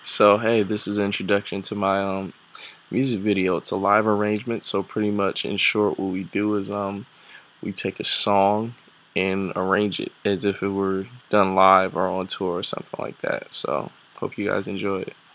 So hey, this is an introduction to my music video. It's a live arrangement, so pretty much in short what we do is we take a song and arrange it as if it were done live or on tour or something like that. So hope you guys enjoy it.